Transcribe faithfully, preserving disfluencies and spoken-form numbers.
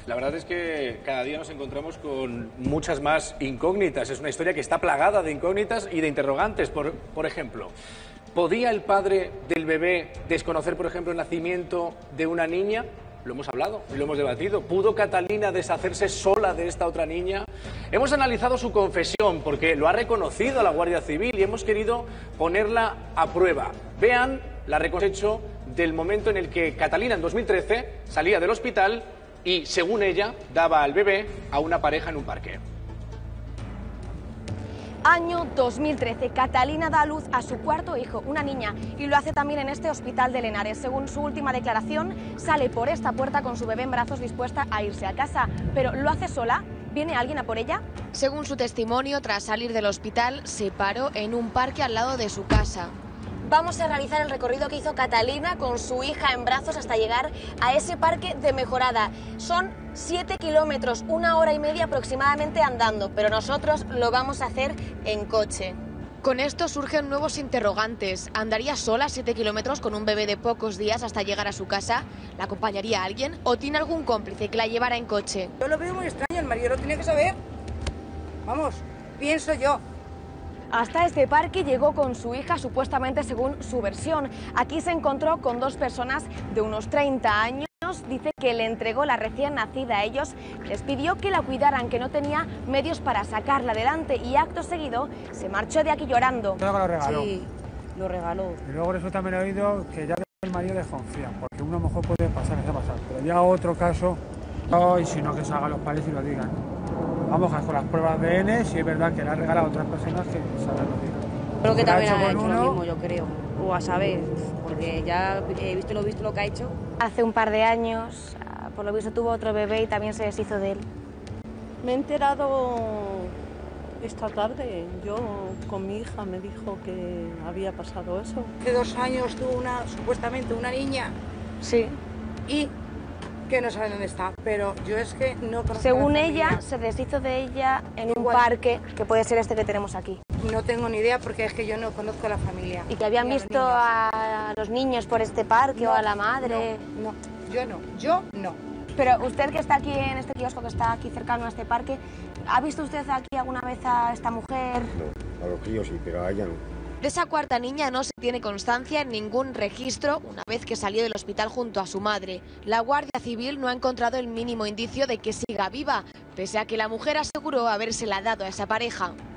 La verdad es que cada día nos encontramos con muchas más incógnitas. Es una historia que está plagada de incógnitas y de interrogantes. Por, por ejemplo, ¿podía el padre del bebé desconocer, por ejemplo, el nacimiento de una niña? Lo hemos hablado y lo hemos debatido. ¿Pudo Catalina deshacerse sola de esta otra niña? Hemos analizado su confesión porque lo ha reconocido la Guardia Civil y hemos querido ponerla a prueba. Vean la reconstrucción del momento en el que Catalina, en dos mil trece, salía del hospital y, según ella, daba al bebé a una pareja en un parque. Año dos mil trece, Catalina da a luz a su cuarto hijo, una niña, y lo hace también en este hospital de Lenares. Según su última declaración, sale por esta puerta con su bebé en brazos dispuesta a irse a casa. Pero ¿lo hace sola? ¿Viene alguien a por ella? Según su testimonio, tras salir del hospital, se paró en un parque al lado de su casa. Vamos a realizar el recorrido que hizo Catalina con su hija en brazos hasta llegar a ese parque de Mejorada. Son siete kilómetros, una hora y media aproximadamente andando, pero nosotros lo vamos a hacer en coche. Con esto surgen nuevos interrogantes. ¿Andaría sola siete kilómetros con un bebé de pocos días hasta llegar a su casa? ¿La acompañaría a alguien? ¿O tiene algún cómplice que la llevara en coche? Yo lo veo muy extraño, el marido lo tenía que saber. Vamos, pienso yo. Hasta este parque llegó con su hija, supuestamente según su versión. Aquí se encontró con dos personas de unos treinta años. Dice que le entregó la recién nacida a ellos, les pidió que la cuidaran, que no tenía medios para sacarla adelante y acto seguido se marchó de aquí llorando. Creo que lo regaló. Sí, lo regaló. Y luego eso también he oído que ya el marido desconfía, porque uno a lo mejor puede pasar, que pasar, pero ya otro caso, no, y si no que se hagan los padres y lo digan. Vamos a con las pruebas de A D N, si es verdad que le ha regalado a otras personas que saben lo digan. Creo que también ha hecho uno, lo mismo, yo creo. O a saber, porque ya he visto lo visto lo que ha hecho. Hace un par de años, por lo visto tuvo otro bebé y también se deshizo de él. Me he enterado esta tarde, yo con mi hija me dijo que había pasado eso. Hace dos años tuvo una, supuestamente una niña. Sí. Y que no sabe dónde está, pero yo es que no conozco. Según a la ella, familia. se deshizo de ella en Igual. un parque, que puede ser este que tenemos aquí. No tengo ni idea porque es que yo no conozco a la familia. ¿Y que habían ni a los visto niños. a los niños por este parque No, o a la madre? No, no, yo no, yo no. Pero usted que está aquí en este kiosco, que está aquí cercano a este parque, ¿ha visto usted aquí alguna vez a esta mujer? No, a los críos sí, pero a ella no. De esa cuarta niña no se tiene constancia en ningún registro una vez que salió del hospital junto a su madre. La Guardia Civil no ha encontrado el mínimo indicio de que siga viva, pese a que la mujer aseguró habérsela dado a esa pareja.